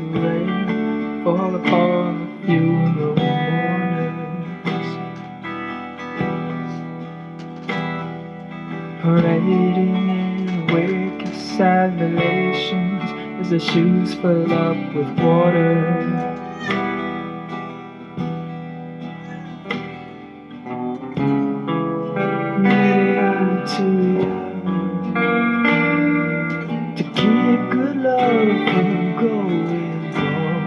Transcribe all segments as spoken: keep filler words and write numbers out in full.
rain fall upon the funeral mourners, parading in a wake of sad relations as their shoes fill up with water. Too young to keep good love from going wrong,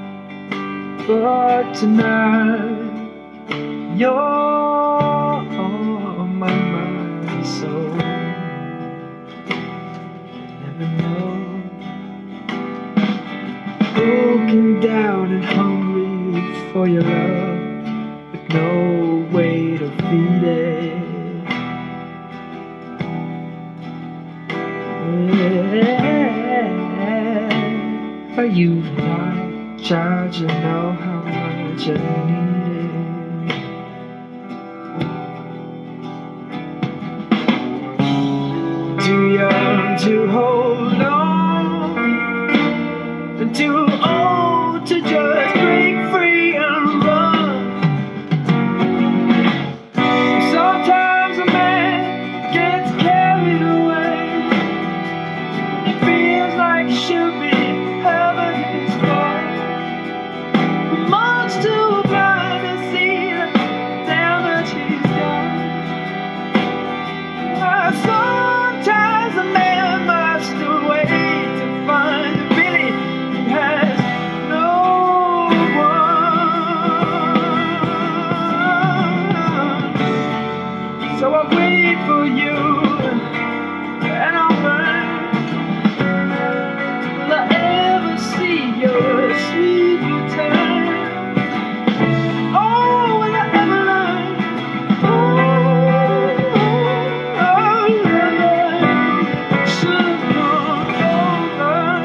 but tonight you're on my mind, so never know. Broken down and hungry for your love, with no way to feed it. But you like child, you know how much I need it. Too young to hold on, and too old to just break free and run. Sometimes a man gets carried away. It feels like should be so I wait for you, and I'll burn. Will I ever see your sweet return? Oh, will I ever learn? Oh, oh, oh, should come over.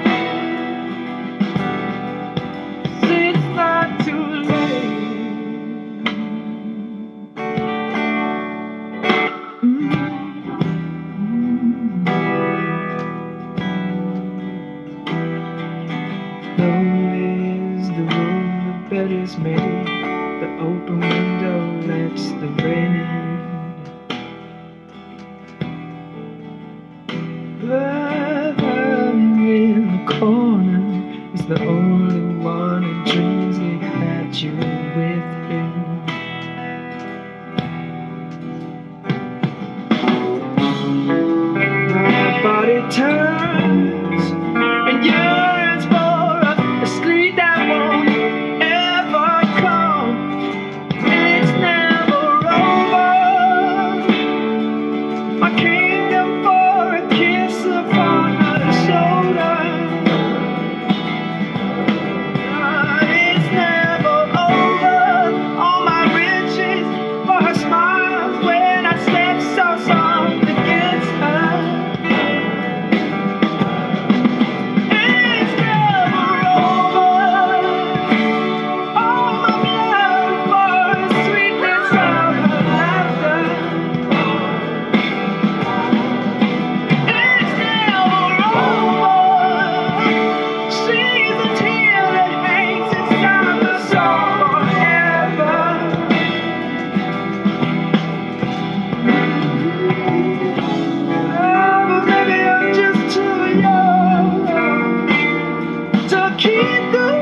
See, it's not too late. Lonely is the room the bed is made, the open window lets the rain in. Lying in the corner is the only one who dreams he had you with him. My body turns and yearns for a street that won't ever come. It's never over. My kingdom for a kiss upon the shoulder. Uh, it's never over. All my riches for her smiles when I step so soft against her. Keep going.